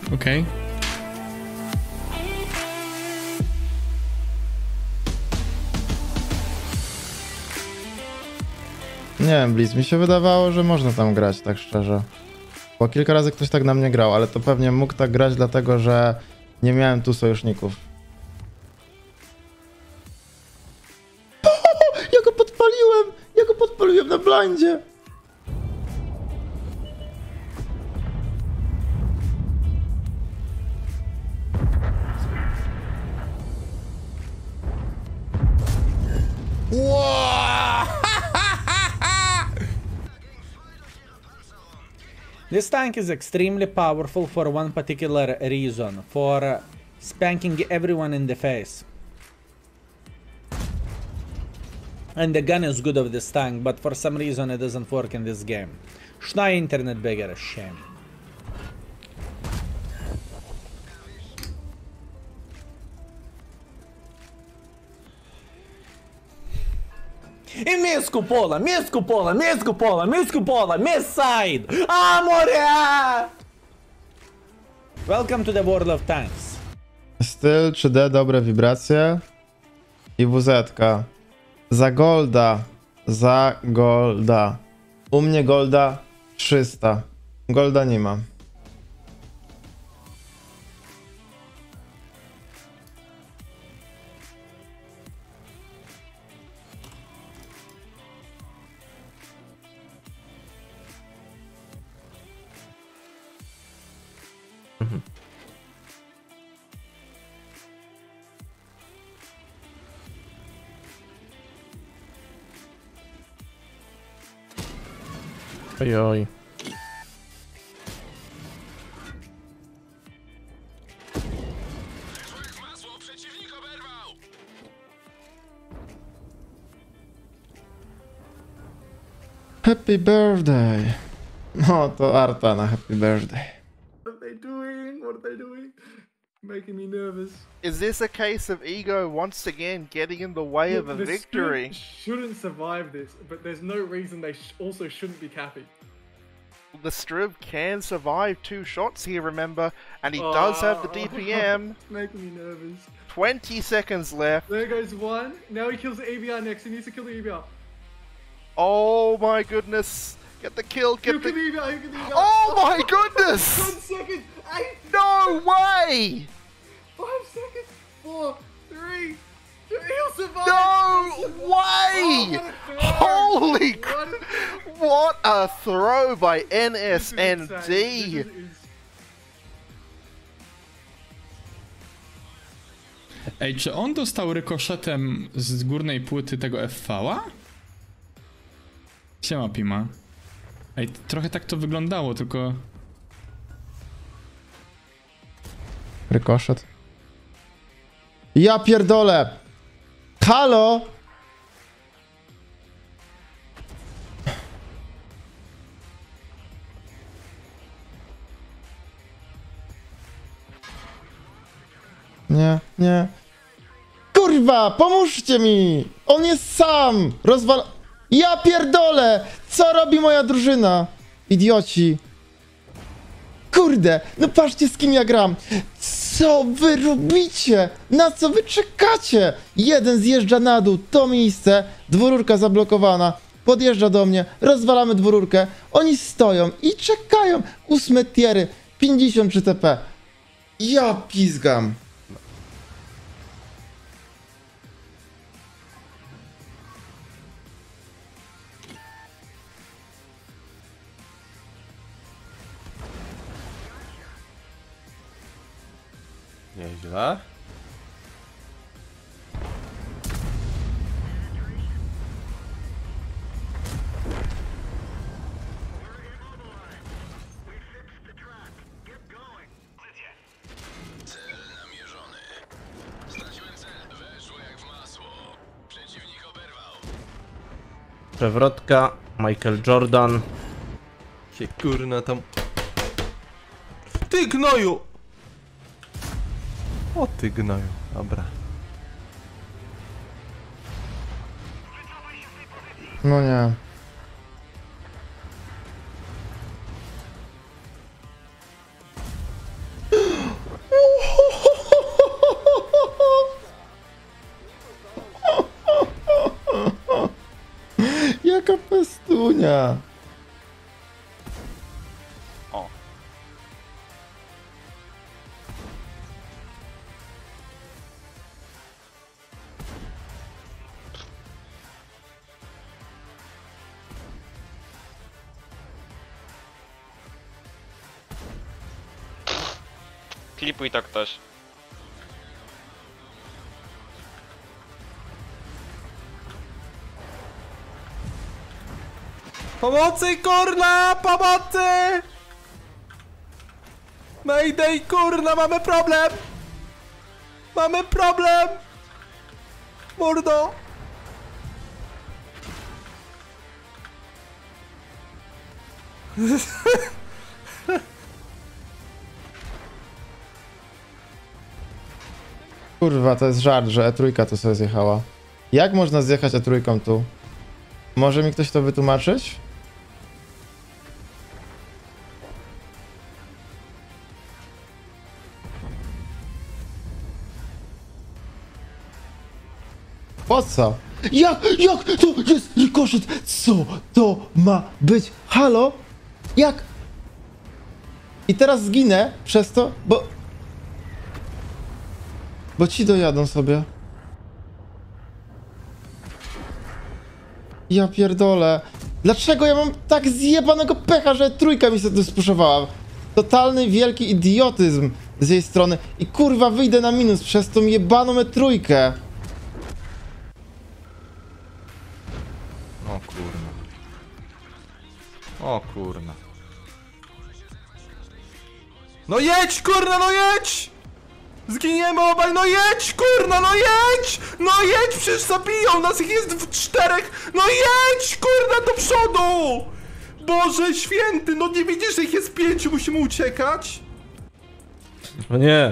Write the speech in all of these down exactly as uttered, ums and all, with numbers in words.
Okej. Okay. Nie wiem, Blitz, mi się wydawało, że można tam grać, tak szczerze. Bo kilka razy ktoś tak na mnie grał, ale to pewnie mógł tak grać, dlatego że nie miałem tu sojuszników. Ja go podpaliłem! Ja go podpaliłem na blindzie! This tank is extremely powerful for one particular reason, for uh, spanking everyone in the face. And the gun is good of this tank, but for some reason it doesn't work in this game. Schnei internet bigger, shame. E miss cupola, miss cupola, miss cupola, miss cupola, miss side! Amore! Welcome to the world of tanks. Styl trzy D, dobre wibracje. I W Z-ka. Za golda. Za golda. U mnie golda trzysta. Golda nie ma. Mhm. Oj, oj. Happy birthday. No to Arta na happy birthday. What are they doing? What are they doing? Making me nervous. Is this a case of ego once again getting in the way of a The victory? Spirit shouldn't survive this, but there's no reason they sh also shouldn't be capping. The Strib can survive two shots here, remember, and he does have the D P M. Making me nervous. twenty seconds left. There goes one. Now he kills the E B R next. He needs to kill the E B R. Oh my goodness. Get the kill, get Kill the... the E B R. Kill the E B R. Oh my goodness! Ten seconds. Eight. No way! Five seconds. Four. Three. Two. He'll survive. No He'll survive. way! Oh, what a throw. Holy What cr- a- What a throw by N S N This is D! insane. This is- Ej, czy on dostał rykoszetem z górnej płyty tego F V-a? Siema, Pima. Ej, trochę tak to wyglądało, tylko... Rykoszet. Ja pierdolę! Halo! Nie, nie. Kurwa, pomóżcie mi! On jest sam! Rozwal... Ja pierdolę! Co robi moja drużyna? Idioci. Kurde, no patrzcie z kim ja gram. Co wy robicie? Na co wy czekacie? Jeden zjeżdża na dół, to miejsce, dwururka zablokowana, podjeżdża do mnie, rozwalamy dwururkę, oni stoją i czekają. Ósme tiery, pięćdziesiąt trzy T P. Ja pizgam. Nieźle. Cel namierzony. Straciłem cel. Weszło jak w masło. Przeciwnik oberwał. Przewrotka, Michael Jordan. Się kurna tam... Ty gnoju! O ty gnoju, dobra. No nie. Dunia. O. Klipuj to ktoś. Pomocy, kurna! Pomocy! Mayday, kurna, mamy problem! Mamy problem! Mordo! Kurwa, to jest żart, że E trzy tu sobie zjechała. Jak można zjechać E trzy tu? Może mi ktoś to wytłumaczyć? Po co? Jak? Jak? To jest rikoszet! Co to ma być? Halo? Jak? I teraz zginę przez to, bo... Bo ci dojadą sobie. Ja pierdolę. Dlaczego ja mam tak zjebanego pecha, że trójka mi się tu spuszowała? Totalny wielki idiotyzm z jej strony. I kurwa wyjdę na minus przez tą jebaną E trójkę. O kurna. O kurna. No jedź, kurna, no jedź! Zginiemy obaj, no jedź, kurna, no jedź! No jedź, przecież zabiją nas, ich jest w czterech! No jedź, kurna, do przodu! Boże święty, no nie widzisz, że ich jest pięciu, musimy uciekać? No nie.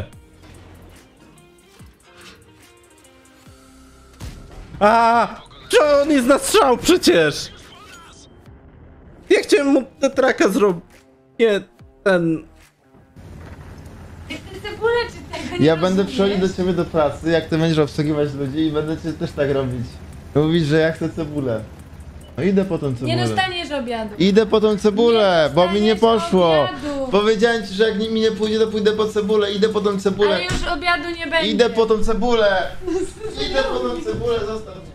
A, czy on jest na strzał przecież! Ja chciałem mu tę traka zrobić. Nie, ten... Ja będę przychodzić do ciebie do pracy, jak ty będziesz obsługiwać ludzi i będę cię też tak robić. Mówić, że ja chcę cebulę. No idę po tą cebulę. Nie dostaniesz obiadu. Idę po tą cebulę, Nie bo mi nie dostaniesz poszło. obiadu. Powiedziałem ci, że jak mi nie pójdzie, to pójdę po cebulę. Idę po tą cebulę. Ale już obiadu nie będzie. Idę po tą cebulę. Idę po tą cebulę, zostaw mnie.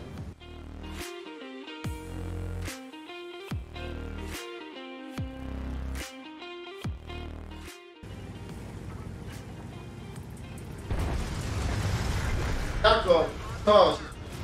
Jako, chodź.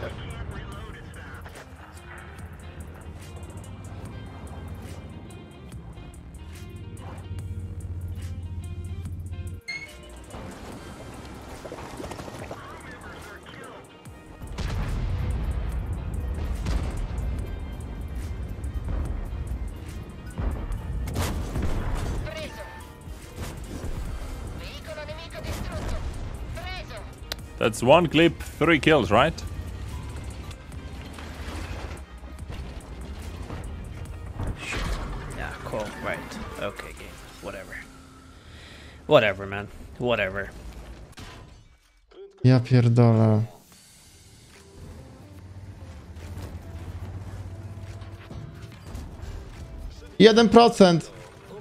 That's one clip, three kills, right? Yeah, cool, right. Okay, game. Whatever. Whatever, man. Whatever. Ja pierdolę. Jeden procent.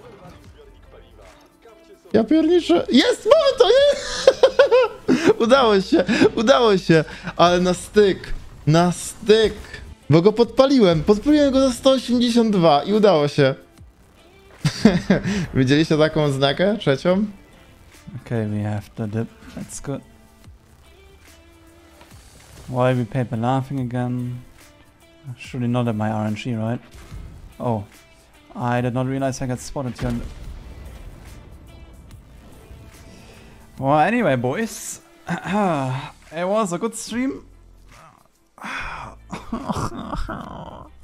Ja pierniczę. Jest! Mamy to! Jest! Udało się, udało się. Ale na styk. Na styk. Bo go podpaliłem. Podpaliłem go za sto osiemdziesiąt dwa i udało się. Widzieliście taką oznakę? Trzecią? Okay, we have the dip. That's good. Why we paper laughing again? Surely not at my R N G, right? Oh. I did not realize I got spotted here. Well, anyway, boys. It was a good stream.